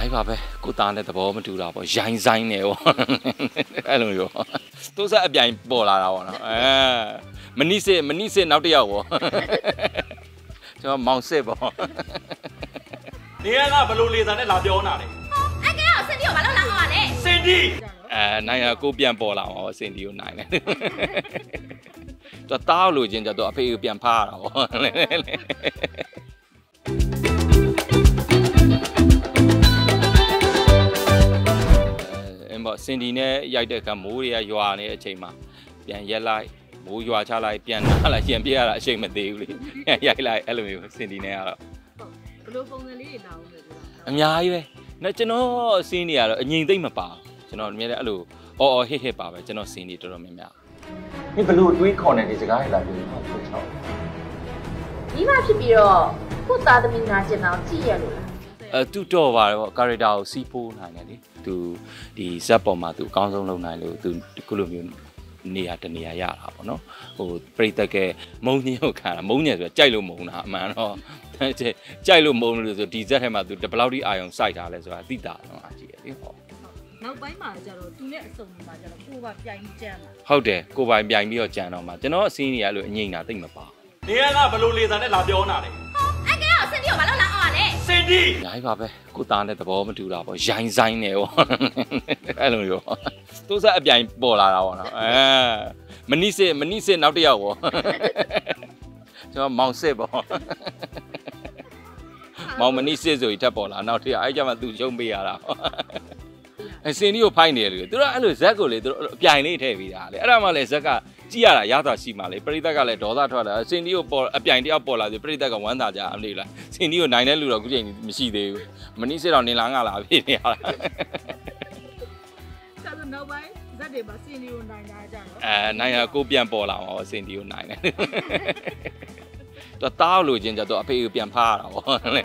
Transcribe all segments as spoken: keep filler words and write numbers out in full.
ကြီးပါပဲကိုသားနဲ့သဘောမတူတာပေါ့ရိုင်းဆိုင်နေပေါ့အဲ့လိုမျိုးတိုးဆက်အပြိုင်ပေါ်လာတာပေါ့နော်အဲမနိစစ်မနိစစ်နောက်တစ်ယောက်ပေါ့ကျွန်တော်မောင်စစ်ပေါ့နေရကဘလို့လေသာနဲ့လာပြောနာလေအဲ့ကဲတော့စင်တီကိုဘာလို့လာမှာလဲစင်တီအဲနိုင်ရကိုပြန်ပေါ်လာမှာစင်တီကိုနိုင်တယ်တော့တားလို့ချင်းကြတော့အဖေကိုပြန်ဖားရတာပေါ့အဲ့ပေါ့စင်တီနဲ့ရိုက်တဲ့ကမိုးတွေကရွာနေတဲ့အချိန်မှာပြန်ရက်လိုက်မိုးရွာချလိုက်ပြန်လာလိုက်ပြန်ပြရတာအချိန်မသေးဘူးလေရိုက်လိုက်အဲ့လိုမျိုးစင်တီနဲ့ကတော့ဘလို့ပုံစံလေးတွေလာအောင်လဲအများကြီးပဲနော်ကျွန်တော်စင်းနေရတော့အငြိမ်သိမ့်မပါကျွန်တော်အမြဲတမ်းအဲ့လိုအော်အော်ဟစ်ဟစ်ပါပဲကျွန်တော်စင်းနေတော်တော်များများဒီဘလို့တွေးခေါ်နေဒီစကားတွေလာပြီးတော့ထုတ်ချောင်းဒီမှဖြစ်ပြီးတော့ကိုသားသမီးနာကျင်အောင်ကြည့်ရလို့လားအဲတူတော့ပါတယ်ပေါ့ကာရက်တာကိုစီးပိုးနိုင်တယ်လေသူဒီဇက်ပေါ်မှာသူအကောင်းဆုံးလုပ်နိုင်လို့သူခုလိုမျိုးနေရာတနေရာရတာပေါ့နော်ဟိုပြိတက်ကမုံညင်းကိုခံတာမုံညံဆိုတော့ကြိုက်လို့မုံတာအမှန်တော့ကြိုက်လို့မုံလို့ဆိုဒီဇက်ထဲမှာသူဘယ်လောက်ထိအာရုံစိုက်ထားလဲဆိုတာသိတာတော့အကြည့်ရလေဟောနောက်ပိုင်းမှာကျတော့သူနဲ့အစုံမှာကျတော့ကိုယ်ပါပြိုင်ကြမ်းတာဟုတ်တယ်ကိုယ်ပိုင်ပြိုင်ပြီးတော့ကြမ်းတော့မှာကျွန်တော်အစင်းကြီးအဲ့လိုအငိမ့်တာသိမပါနေရကဘလို့လေသာနဲ့လာပြောနာလေအဲ့ကဲတော့စင်တီကိုဘာလို့လာအောင်လဲစင်တီညာကြီးပါပဲကိုသားနဲ့သဘောမတူတာပေါ့ရိုင်းဆိုင်နေပေါ့အဲ့လိုမျိုးတိုးဆက်အပြိုင်ပေါ်လာတာပေါ့နော်အဲမနိစစ်မနိစစ်နောက်တစ်ယောက်ပေါ့ကျွန်တော်မောင်စစ်ပေါ့မောင်မနိစစ်ဆိုပြီးထပ်ပေါ်လာနောက်တစ်ယောက်အဲ့ကြမှာသူရှုံးပေးရတာအစင်းကြီးကိုဖိုက်နေတယ်လေသူတို့အဲ့လိုဇက်ကိုလေသူတို့အပြိုင်လေးထည့်ပေးတာလေအဲ့ဒါမှလည်းဇက်ကကြည့်ရတာရတာရှိမှလေပရိသတ်ကလည်းဒေါသထွက်လာအစင်းကြီးကိုပေါ်အပြိုင်တယောက်ပေါ်လာပြီးပရိသတ်ကဝမ်းသာကြအမလေးလားစင်းကြီးကိုနိုင်တဲ့လူတော့ခုချိန်မရှိသေးဘူးမနိစစ်တော့နေလာငါလာဖြစ်နေရတာဆက်စနောက်ပိုင်းဇက်တွေမှာစင်းကြီးကိုနိုင်လာကြတော့အဲနိုင်ရကိုပြန်ပေါ်လာအောင်စင်းကြီးကိုနိုင်တယ်တော့တားလို့ချင်းကြတော့အဖေကိုပြန်ဖားရတာပေါ့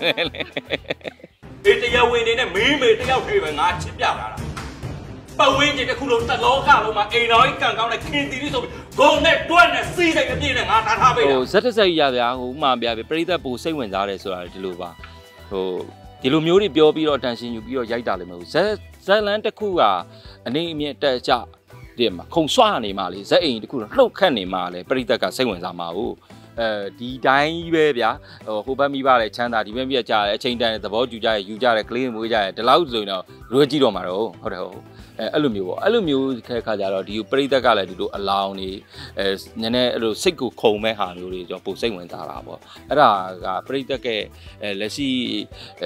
အေးတရားဝင်နေနဲ့မင်းမေတယောက်ထိပဲငါချစ်ပြတာလားပတ်ဝန်းကျင်တစ်ခုလုံးတလောကလုံးမှာအိမ်တော်ကြီးကန်ကောင်းတဲ့ခင်တီလေးဆိုပြီးဂုံနဲ့တွက်နဲ့စီးစိတ်အပြည့်နဲ့ငါထားထားပေးတာဟိုဇက်တဆက်ရဗျာဟိုဥမာပြပြပရိသတ်ပူစိတ်ဝင်စားတယ်ဆိုတာဒီလိုပါဟိုဒီလိုမျိုးတွေပြောပြီးတော့တန်ရှင်ယူပြီးတော့ရိုက်တာလည်းမဟုတ်ဇက်ဇက်လန်တစ်ခုကနေအမြင့်တက်ကြဒီမှာခုံဆွနေမှလေဇက်အိမ်တစ်ခုလှုပ်ခတ်နေမှလေပရိသတ်ကစိတ်ဝင်စားမှာဟုတ်အဲဒီတိုင်းကြီးပဲဗျာဟိုဟိုဘက်မိပါလေချမ်းသာဒီဘက်မိရကြတယ်အချိန်တန်တဲ့သဘောတူကြရယူကြတယ်ကလေးမွေးကြတယ်ဒီလောက်ဆိုရင်တော့လွယ်ကြည့်တော့မှာတော့ဟုတ်တယ်ဟုတ်အဲအဲ့လိုမျိုးပေါ့အဲ့လိုမျိုးခဲခါကြတော့ဒီပရိသတ်ကလည်းဒီလိုအလောင်းနေအဲနည်းနည်းအဲ့လိုစိတ်ကိုခုံမဲ့ဟာမျိုးတွေကျွန်တော်ပုံစိတ်ဝင်စားတာပေါ့အဲ့ဒါကပရိသတ်ကအဲလက်ရှိအဲ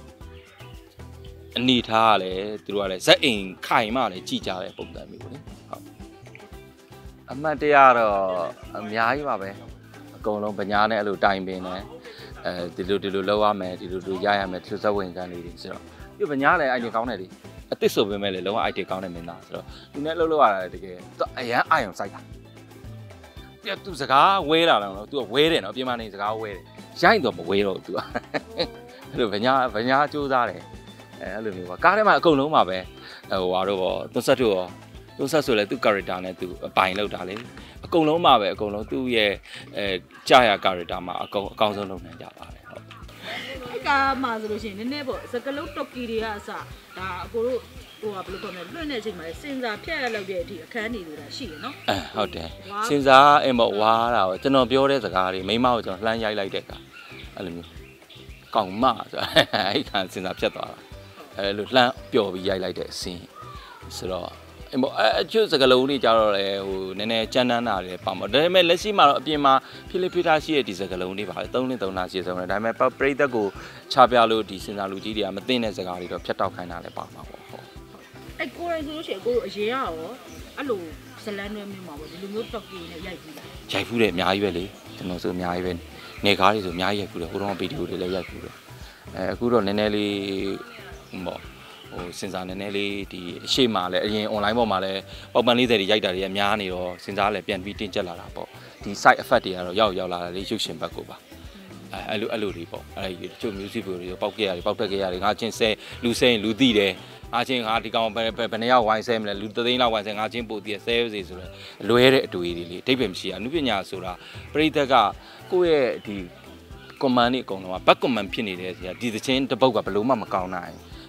အနေထားကလည်းသူတို့ကလည်းဇက်အိမ်ခိုင်မှလည်းကြည်ကြတဲ့ပုံစံမျိုးလေဟုတ်အမှတ်တရတော့အများကြီးပါပဲအကုန်လုံးဗညာနဲ့အဲ့လိုတိုင်ပင်နေအဲဒီလိုဒီလိုလောက်ရမယ်ဒီလိုလိုရရမယ်သူစက်ဝင်ကန်လေးတွေဆိုတော့ပြဗညာလည်းအိုက်ဒီကောင်းတယ်လေအစ်စ်ဆိုပေမဲ့လည်းလုံးဝအိုက်ဒီကောင်းတဲ့မင်းသားဆိုတော့သူနဲ့လှုပ်လှုပ်ရတာတကယ်အရန်အာရုံစိုက်တာပြသူစကားဝဲလာတော့သူကဝဲတယ်နော်ပြင်မနေစကားဝဲတယ်ရိုက်တော့မဝဲတော့သူကအဲ့လိုဗညာဗညာစူးစားတယ်အဲအဲ့လိုမျိုးပါကားထဲမှာအကုန်လုံးပါပဲဟိုဟာတော့သွတ်ဆက်တို့ရောသွတ်ဆက်ဆိုလဲသူ character နဲ့သူအပိုင်လောက်တာလေအကုန်လုံးပါပဲအကုန်လုံးသူ့ရဲ့အဲကြာရ character မှာအကောင်အကောင်းဆုံးလုပ်နိုင်ကြပါတယ်ဟုတ်အဲ့ကားမှာဆိုလို့ရှိရင်နည်းနည်းပေါ့စကလုံးတော်ကီတွေကအစဒါအကိုတို့ဟိုကဘယ်လိုခေါ်မလဲလွှင့်တဲ့အချိန်မှာစင်စာဖြတ်ရလောက်တဲ့အထိအခန်းနေလို့တာရှိရနော်အဲဟုတ်တယ်စင်စာအင်းပေါ့ဝါတာပေါ့ကျွန်တော်ပြောတဲ့စကားတွေမိမကိုကျွန်တော်လှမ်းရိုက်လိုက်တဲ့ကအဲ့လိုမျိုးကောင်မဆိုအဲ့ခံစင်စာဖြတ်သွားတာအဲ့လိုလှမ်းပျော်ပြီးရိုက်လိုက်တဲ့အစင်းဆိုတော့အင်းပေါ့အကျွတ်စကလုံးတွေကြတော့လေဟိုနည်းနည်းကြမ်းတမ်းတာတွေပါမှာဒါပေမဲ့လက်ရှိမှာတော့အပြင်မှာဖိလိဖိထားရှိတဲ့ဒီစကလုံးတွေပါလေသုံးလသုံးလရှိဆုံးတယ်ဒါပေမဲ့ပရိသတ်ကိုချပြလို့ဒီစင်စာလူကြီးတွေကမသိတဲ့စကားတွေတော့ဖြတ်တောက်ခိုင်းတာလည်းပါမှာပေါ့ဟုတ်အဲ့ကိုရိုင်းဆိုလို့ရှိရင်ကိုတို့အရေးရရောအဲ့လိုဇလန်းတွဲမျိုးမှာပေါ့ဒီလိုမျိုးတော်ကီနဲ့ရိုက်ပြီးလားရိုက်ဖူးတယ်အများကြီးပဲလေကျွန်တော်ဆိုအများကြီးပဲနေကားတွေဆိုအများကြီးရိုက်ဖူးတယ်ဟိုတော့ဗီဒီယိုတွေလည်းရိုက်ဖူးတယ်အဲအခုတော့နည်းနည်းလေးပေါ့ဟိုစင်စာနည်းနည်းလေးဒီအရှိမှလည်းအရင် online ပေါ်မှာလည်းပေါက်ပန်းလေးတွေရိုက်တာတွေအများနေတော့စင်စာလည်းပြန်ပြီးတင်ကျက်လာတာပေါ့ဒီ side effect တွေကတော့ရောက်ရောက်လာတာလေရုပ်ရှင်ဘက်ကိုပါအဲအဲ့လိုအဲ့လိုတွေပေါ့အဲ့ဒီချို့ music video တွေပေါက်ခဲ့ရတယ်ပေါက်တက်ခဲ့ရတယ်ငါချင်းဆဲလူဆဲလူသိတယ်ငါချင်းငါဒီကောင်ဘယ်ဘယ်နှစ်ယောက်ဝိုင်းဆဲမလဲလူသိန်းလောက်ဝိုင်းဆဲငါချင်းပို့တည်ဆဲစေဆိုတော့လွဲတဲ့အတွေ့အကြုံတွေလေအဓိပ္ပာယ်မရှိဘူးအနုပညာဆိုတာပရိသတ်ကကိုယ့်ရဲ့ဒီ command တွေအကုန်လုံးက back command ဖြစ်နေတယ်ဆိုတာဒီသချင်းတစ်ပုတ်ကဘယ်လို့မှမကောင်းနိုင်ဖ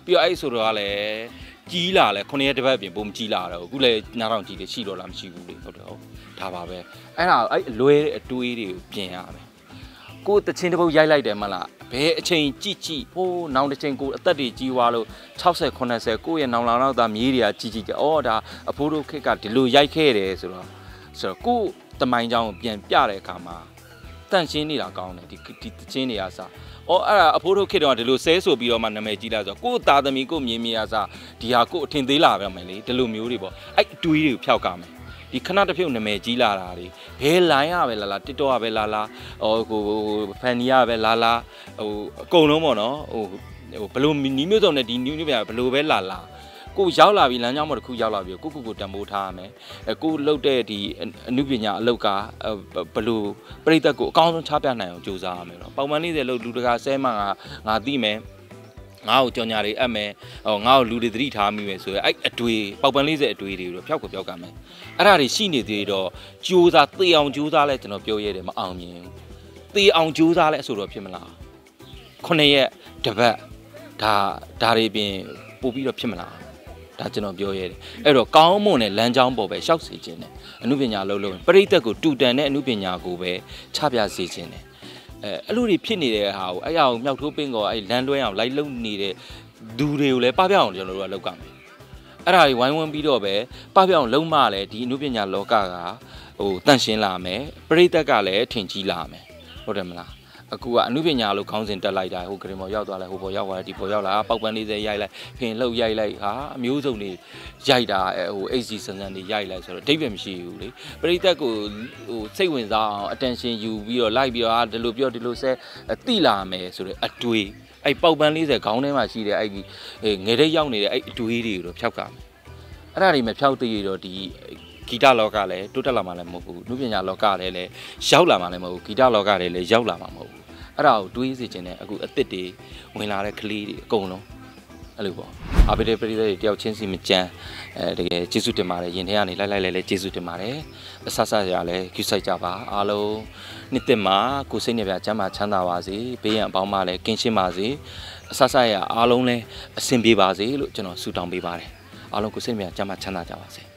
ပြီးတော့အဲ့ဆိုတော့ကလည်းကြီးလာလဲခုနှစ်ရက်တစ်ပတ်ပြင်ပုံကြီးလာတော့အခုလည်းနားထောင်ကြီးတွေရှိတော့လားမရှိဘူးလေဟုတ်တယ်ဟုတ်ဒါပါပဲအဲ့ဒါအဲ့အလွဲအတွေးတွေကိုပြင်ရမယ်ကိုတချင်းတစ်ပုတ်ရိုက်လိုက်တယ်မလားဘယ်အချိန်ကြည့်ကြည့်ဟိုးနောင်တစ်ချိန်ကိုအသက်တွေကြီးွားလို့60 80ကိုရဲ့နောင်လောင်တော့သားမြေးတွေကကြီးကြီးကြအော်ဒါအဖိုးတို့ခက်ကဒီလိုရိုက်ခဲ့တယ်ဆိုတော့ဆိုတော့ကိုတမိုင်းကြောင်းပြန်ပြတဲ့အခါမှာတန့်ရှင်းနေတာကောင်းတယ်ဒီဒီတချင်းတွေကစားအော်အဲ့ဒါအဖိုးတို့ခက်တော့ဒီလိုဆဲဆိုပြီးတော့မှနာမည်ကြီးလာဆိုကိုသားသမီးကိုမြင်မြင်ရစားဒီဟာကိုအထင်သေးလာပဲမယ်လေဒီလိုမျိုးတွေပေါ့အဲ့အတွေးတွေကိုဖျောက်ကမယ်ဒီခဏတစ်ဖြုတ်နာမည်ကြီးလာတာတွေဘဲလိုင်းရပဲလာလာ TikTok ရပဲလာလာဟိုဟိုဖန်နီရပဲလာလာဟိုအကုန်လုံးပေါ့နော်ဟိုဟိုဘလို့နီးမျိုးစုံနဲ့ဒီနီးမျိုးပြဘလို့ပဲလာလာကိုရောက်လာပြီလမ်းကြောင်းပေါ်တစ်ခုရောက်လာပြီကိုကိုကိုတံပိုးထားရမယ်အဲကိုလှုပ်တဲ့ဒီအနုပညာအလောက်ကဘလို့ပြိသက်ကိုအကောင်းဆုံးချပြနိုင်အောင်ကြိုးစားရမယ်နော်ပေါင်မှန်လေးတွေလှုပ်လူတကာဆဲမှငါငါသိမယ်ငါ့ကိုကြောင်ညာတွေအပ်မယ်ဟောငါ့ကိုလူတွေသတိထားမိမယ်ဆိုရင်အဲ့အတွေ့ပေါက်ပန်းလေးစက်အတွေ့တွေတော့ဖျောက်ကိုဖျောက်ကမယ်အဲ့ဒါတွေရှိနေသေးတော့ကြိုးစားသေအောင်ကြိုးစားလဲကျွန်တော်ပြောရတယ်မအောင်မြင်ဘူးသေအောင်ကြိုးစားလဲဆိုတော့ဖြစ်မလားခုနှစ်ရက်တစ်ပတ်ဒါဒါတွေပြင်ပို့ပြီးတော့ဖြစ်မလားဒါကျွန်တော်ပြောရတယ်အဲ့တော့ကောင်းမွန်တဲ့လမ်းကြောင်းပေါ်ပဲရှောက်စေခြင်းနဲ့အမှုပညာလုံးလုံးပရိသတ်ကိုတူတန်တဲ့အမှုပညာကိုပဲချပြစေခြင်းနဲ့အဲအဲ့လိုတွေဖြစ်နေတဲ့ဟာကိုအဲ့အရာကိုမြောက်ထိုးပင်းကောအဲ့လမ်းလွှဲအောင်လိုက်လုံနေတဲ့ဒူတွေကိုလည်းပပျောက်အောင်ကျွန်တော်တို့ကလုပ်ကြမယ်အဲ့ဒါတွေဝိုင်းဝန်းပြီးတော့ပဲပပျောက်အောင်လုံးမလဲဒီအမှုပညာလောကကဟိုတန့်ရှင်းလာမယ်ပရိသတ်ကလည်းထင်ကြီးလာမယ်ဟုတ်တယ်မလားအခုကအမှုပညာလို့ခေါင်းစဉ်တက်လိုက်တာဟိုဂရင်ပေါ်ရောက်သွားလိုက်ဟိုပေါ်ရောက်သွားတယ်ဒီပေါ်ရောက်လာပေါက်ပန်းလေးစဲရိုက်လိုက်ဖင်လှုပ်ရိုက်လိုက်ဟာအမျိုးစုံတွေရိုက်တာဟို H D ဆန်ဆန်တွေရိုက်လိုက်ဆိုတော့အဓိပ္ပာယ်မရှိဘူးလေပရိသတ်ကိုဟိုစိတ်ဝင်စားအောင် attention ယူပြီးတော့လိုက်ပြီးတော့ဟာဒီလိုပြောဒီလိုဆဲတိလာမယ်ဆိုတော့အတွေးအဲ့ပေါက်ပန်းလေးစဲခေါင်းထဲမှာရှိတဲ့အဲ့ဒီငယ်တဲ့ရောက်နေတဲ့အဲ့အတွေးတွေကိုတော့ဖျောက်ကမယ်အဲ့ဒါတွေမဖျောက်သေးရတော့ဒီဂီတလောကလည်းတိုးတက်လာမှလည်းမဟုတ်ဘူးလူပညာလောကလည်းလည်းရောက်လာမှလည်းမဟုတ်ဘူးဂီတလောကလည်းလည်းရောက်လာမှမဟုတ်ဘူးအဲ့ဒါကိုတွေးစေချင်တယ်အခုအစ်စ်တွေဝင်လာတဲ့ကလေးတွေအကုန်လုံးအဲ့လိုပေါ့အားပေးတဲ့ပြည်သူတွေတယောက်ချင်းစီမကြမ်းအဲတကယ်ကျေးဇူးတင်ပါတယ်ရင်ထဲကနေလိုက်လိုက်လဲလဲကျေးဇူးတင်ပါတယ်အဆဆရလဲကျူးဆိုင်ကြပါအားလုံးနှစ်သက်မှာကိုစိတ်နဲ့ပြချမ်းသာချမ်းသာပါစေဘေးရန်အပေါင်းမှလည်းကင်းရှင်းပါစေအဆဆရအားလုံးလဲအဆင်ပြေပါစေလို့ကျွန်တော်ဆုတောင်းပေးပါတယ်အားလုံးကိုစိတ်နဲ့ပြချမ်းသာချမ်းသာကြပါစေ